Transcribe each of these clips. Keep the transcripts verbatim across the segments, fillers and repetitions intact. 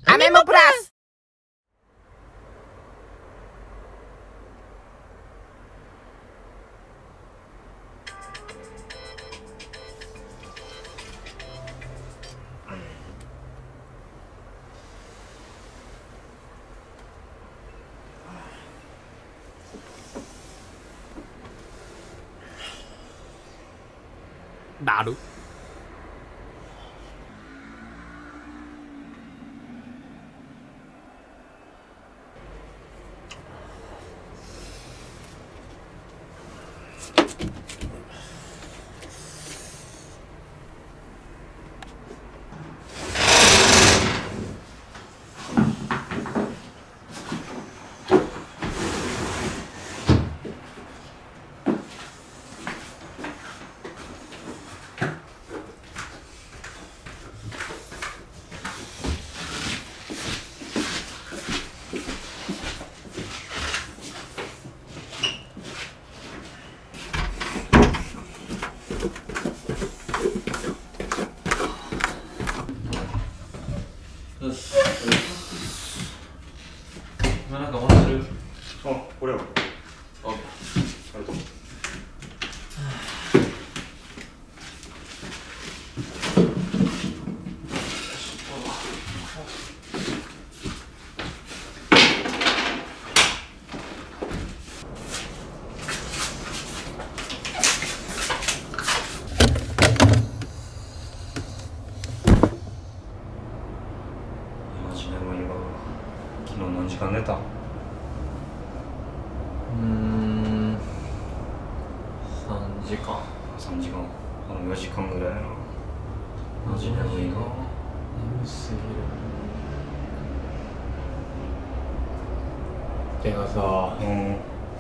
アメモプラス。 だるよし。今なんか回してる。 あ、これや。あ、 あ、 ありがとう。マジ眠いわ。昨日何時間寝た？ うーん、さんじかん。 三時間。あのよじかんぐらいやな。マジ眠いな。 眠すぎる。てかさ、 うん。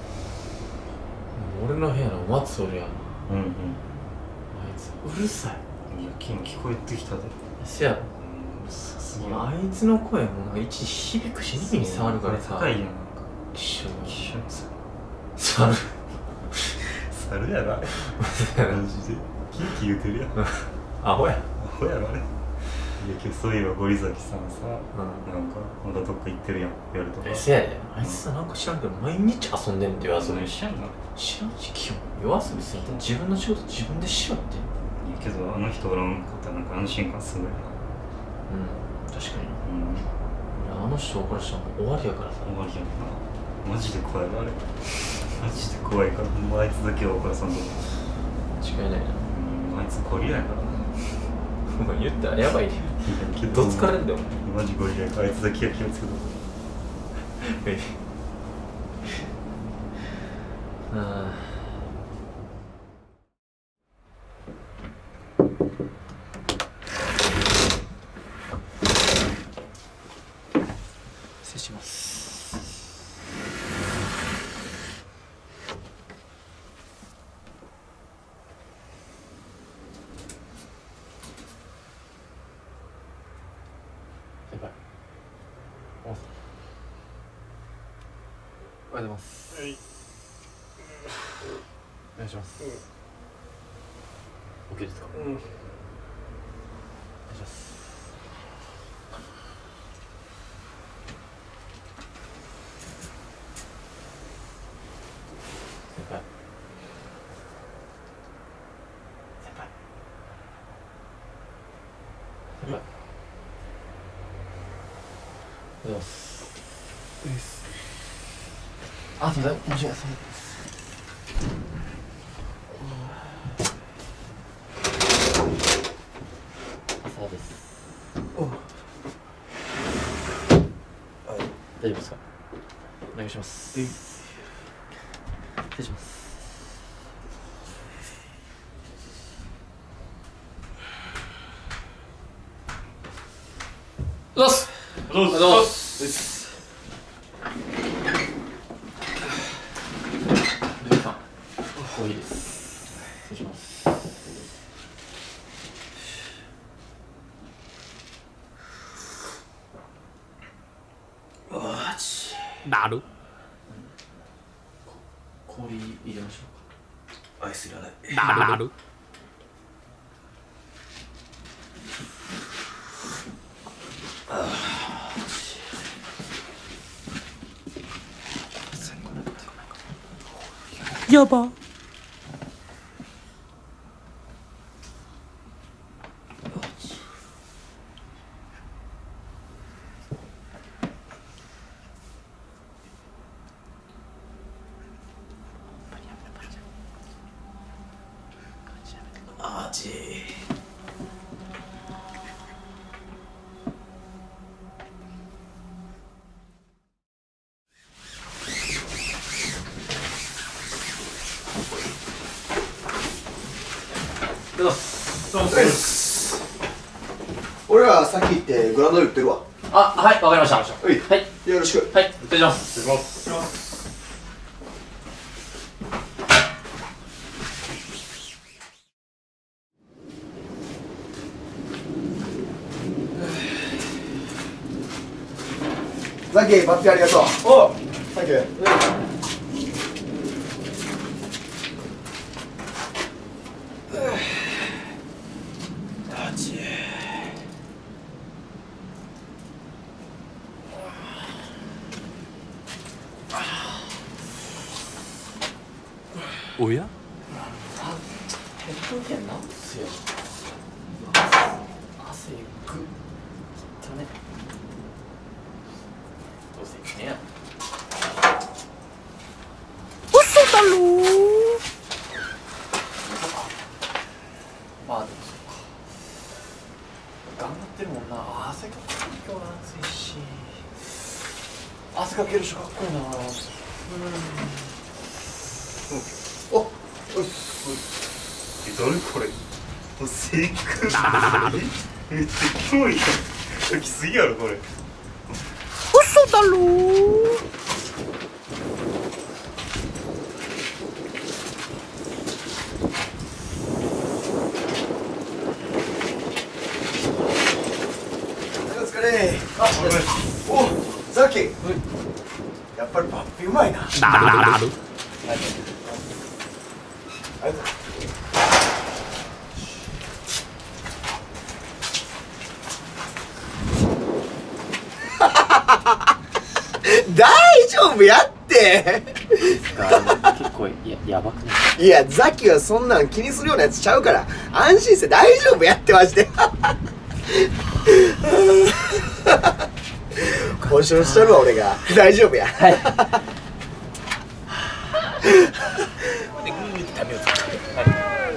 俺の部屋の松おるやん。あうんうん。 いつうるさい。 いや、昨日聞こえてきたで。 せやろ。 うん、さすがあいつの声もなんか一時響くし耳に触るからさ。 高いやん、なんか。 一緒に一緒にさ。 触る。 猿やな。マジで。キーキー言うてるやん。 アホや。 アホやろあれ。いや、今日そういえば堀崎さんさ、 うんなんかまだどっか行ってるやん、夜とか。 え、せやで。あいつさ、なんか知らんけど毎日遊んでんって夜遊び。 一緒やんな。い知らんし、基本夜遊びすぎて自分の仕事自分でしろって。 やけど、あの人おらんかったらなんか安心感すごいな。 うん、確かに。 うん。 俺あの人を怒らしたらもう終わりやからさ。 終わりやんな。マジで怖いな、あれ。マジで怖いから、ほんまあいつだけは怒らさんとこ。 間違いないな。 うん、あいつゴリラやからな。 お前言ったらやばいね。 けどどつかれんだよ、 マジゴリラやから、あいつだけは気をつけとこお前。あ失礼します。先輩。おはようございます。 はい。 お願いします。OK ですか？ うん。 お願いします。先輩。先輩。先輩。おはようございます。あ、すみません。申し訳ないです。朝です。大丈夫ですか？お願いします。失礼します。おはようございます。 おはようございます。 ルイさん、コーヒーです。失礼します。あち。 だる氷入れましょうか。アイスいらない。 だるあやば。 マジ。 よし。俺らさっき行ってグラウンドで売ってるわ。 あ、はい、わかりました。ははい、 い、 よろしく。 はい、失礼します。 失礼します。 ザキバッティありがとう。おう、サンキュー。 マジ。 おや？ ヘッドギアなんすよ。汗ぐ。汚ね。どうせいくねや。 嘘だろー。 まあでもそうか。頑張ってるもんな。汗かく今日は暑いし。汗かける人かっこいいな。うん。 おっ、 え、誰これ。もう正解。めっちゃキモいやん。書きすぎやろこれ。 嘘だろー。 お疲れ。あ、お、ザキ。やっぱりバッピうまいな。 なるなる。 ありがとう。大丈夫やって。 結構ややばくない？ いや、ザキはそんなん気にするようなやつちゃうから安心して大丈夫やってマジで。保証しとるわ俺が。大丈夫や。 はい。で、グーってためを作って、はい。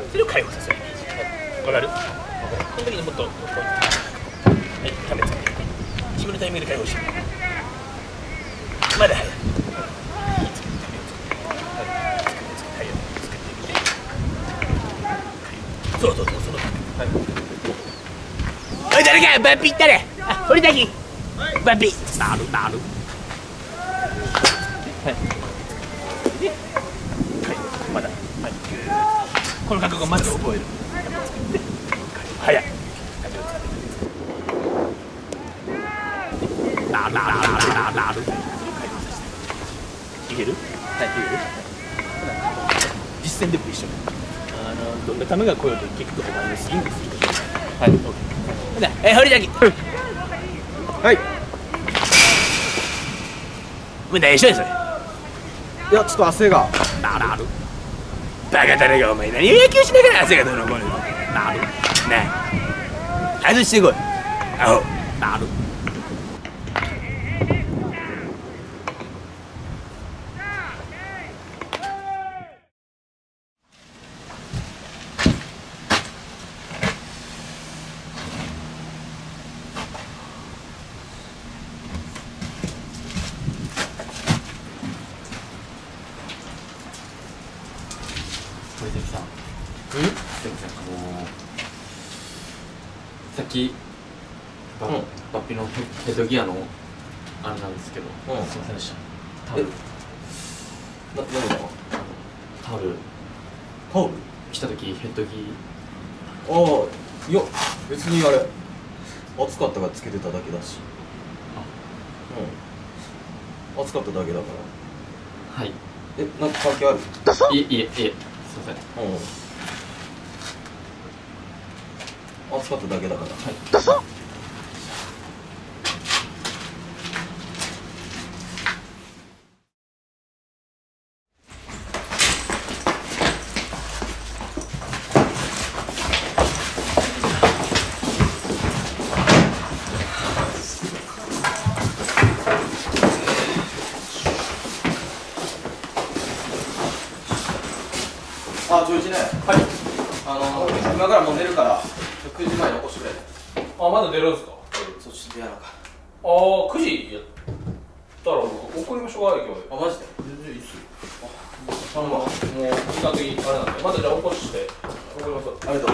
それを解放させる。わかる？この時にもっと、こう、はい、ためつけて。自分のタイミングで解放して。まだ早い。そうそうそう、その。はい。おい、誰か、バッピーったれ。あ、堀崎。バッピー。なるなる。はい。で、はい、まだ、はい。この感覚をまず覚える。で、早い。なるなるなるなる。いける？はい、いける？実践でも一緒。あの、どんな球が来ようと結局お前のスイングする。はい、オッケー。ほな、え、堀崎。 はい。 お前何しょんそれ。 いや、ちょっと汗が。 なるなる。バカだねがお前何を野球しながら汗がどうのこうの。なる。なあ。外してこい。アホ。なる。 堀崎さん。 うん？ すいません、あのー、さっきバッ、 うん、 バッピのヘッドギアのあれなんですけど、 うん、 すいませんでした。タオル、 な、何だ？ タオルタオル？ 来た時ヘッドギああ、いや、別にあれ暑かったからつけてただけだし。うん、暑かっただけだかア、はい、 ら。え、なんか関係ある？ いえいえいえ、すいません。 うん、暑かっただけだから。 はい。 ダサ。 あ、ジョージね。はい。あの今からもう寝るからくじまえに起こしてくれ。 あ、まだ出るんですか。 そっちでやろうか。 ああ、くじやったら送りましょうか、今日。 あ、マジで。 全然いいっすよ。あの、もう時間的にあれなんで、またじゃあ起こして送ります。 ありがとう。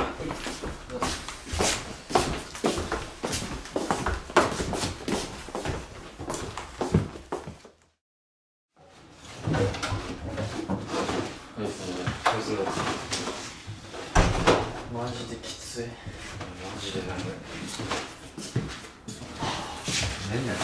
マジできつい。マジでなんだよ。何やねん。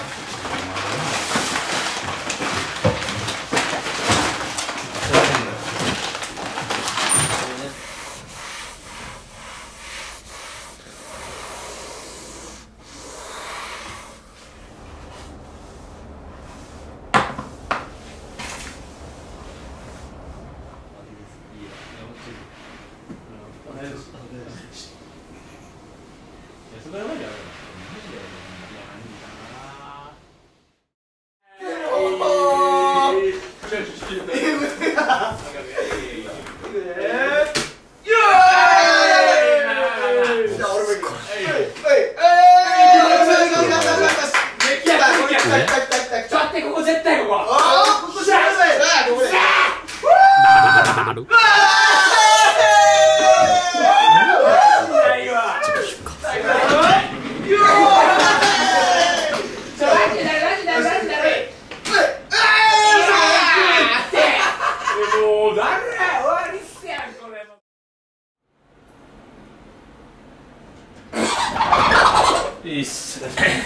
いいっす。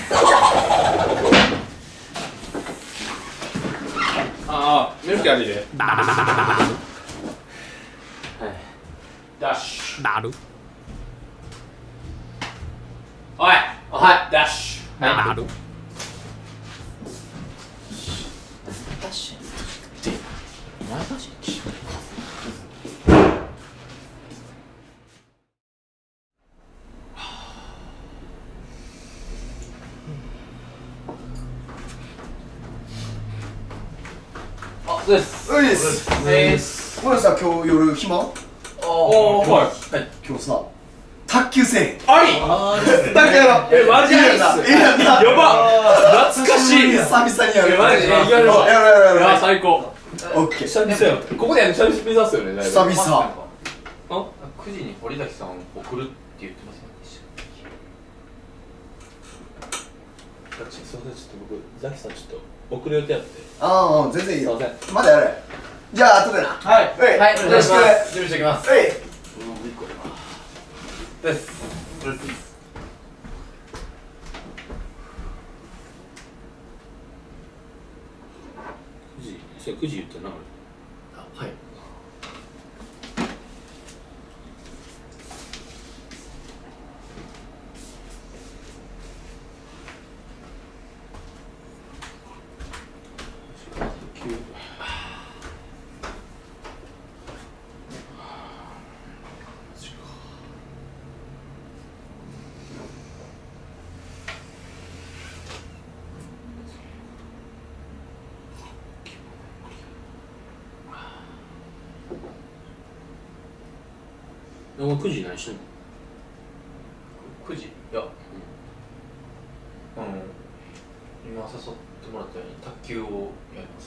ああ、ミルクありで。ダッシュ。なる。おい、はい、ダッシュ。なる。 ダッシュ。で、お前ダッシュ。です。 ういです。 です。 ごめんなさい、今日夜暇？ ああ、はい。 今日さ、卓球せえ。 あり。 卓球やろ。 え、マジで。 いいやんな。いいやんな。 やば。懐かしい。 久々にやる。 マジで。やるやろうやろうやろう。 あ、最高。 オッケー。 久々や。ここでやる久々目指すよね。 久々。 あ、くじに堀崎さんを送るって言ってますよね。 すみません、ちょっと僕、ザキさんちょっと送る予定あって。 ああ、全然いいよ。 すいませまだやれ。じゃあ後でな。 はい。 はい。 はい。 よろしく。 準備しておきます。 はい。 です。 くじ、それくじ言ったな、俺。 はい。 お前くじ何してんの？ くじ？いや、あの今誘ってもらったように卓球をやります。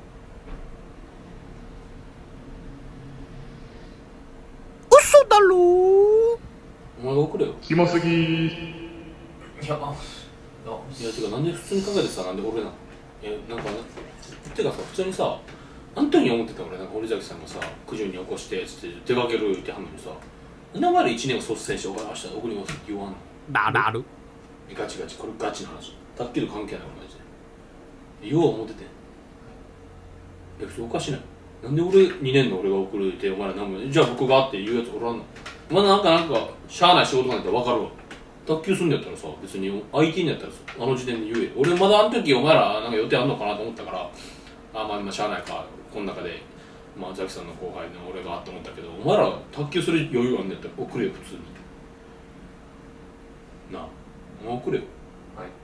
嘘だろー。お前が送れよ。 キモすぎー。 いや、あ、 いや、てかなんで普通に考えてさ、なんで俺なの？いや、なんか、てかさ、普通にさ、あん時に思ってた俺、なんか堀崎さんがさ、くじに起こしてつって出かけるってはんのにさ、今までいちねんを率先して、俺明日送りますって言わんの。なるある。ガチガチ、これガチな話。卓球と関係ない俺マジで。よう思ってて。いや、普通おかしない。なんで俺にねんの俺が送るってお前ら何も、じゃあ僕がって言うやつおらんの。まだなんかなんか、しゃあない仕事なんて分かるわ。卓球すんだったらさ、別に相手にやったらさ、あの時点で言え。俺まだあの時お前らなんか予定あんのかなと思ったから、あ、まあ今しゃあないか、この中で、まあザキさんの後輩の俺がと思ったけど、お前ら卓球する余裕あんねやったら送れよ、普通に。なあ、お前送れよ。 はい。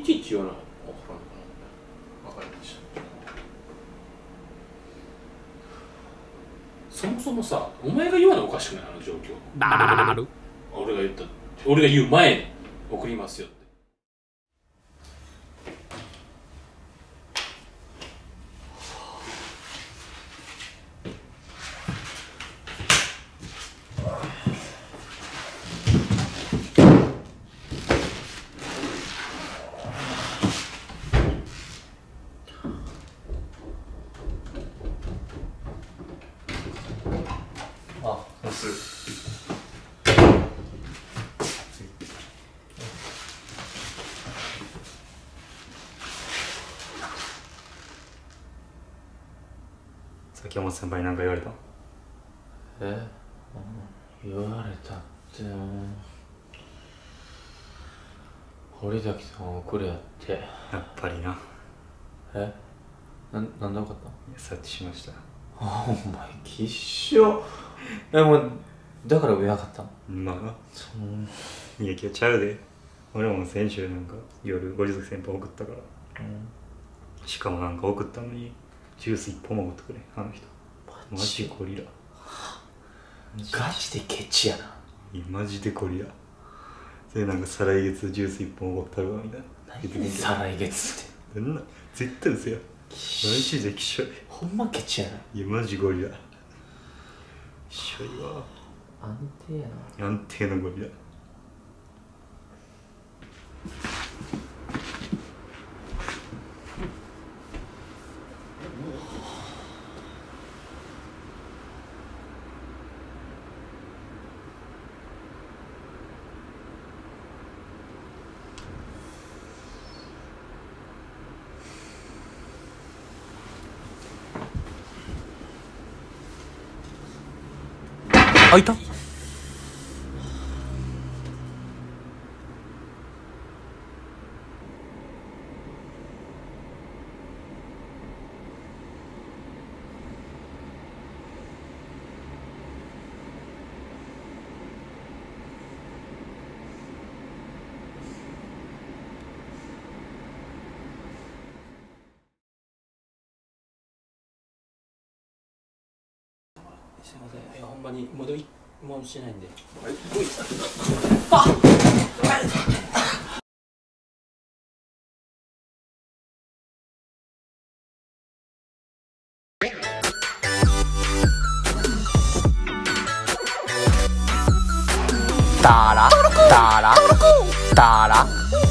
いちいち言わない。 分かりました。 そもそもさ、お前が言わないおかしくない？あの状況。なる。俺が言った、俺が言う前に送りますよって。 崎山先輩に何か言われた？ え、言われたって堀崎さん送れやって。 やっぱりな。 え、な、なんで分かった？ いや、察知しました。 あ、お前きっしょ。え、もうだから言えなかったの？ まあそんいや、今日ちゃうで。俺も先週なんか夜堀崎先輩送ったから、うん、しかもなんか送ったのにジュース一本も送ってくれ、あの人。マジゴリラ。 ガチでケチやな。 いや、マジでゴリラ。それなんか再来月ジュース一本おごったるわみたいな。 何再来月って。 なんな、絶対嘘や。マジできしょい。 ほんまケチやな。 いや、マジゴリラ。きしょいわ。 安定やな。 安定のゴリラ。 開いた？すいません、いやほんまに戻りもうしないんで。はい。あっ。だらだらだら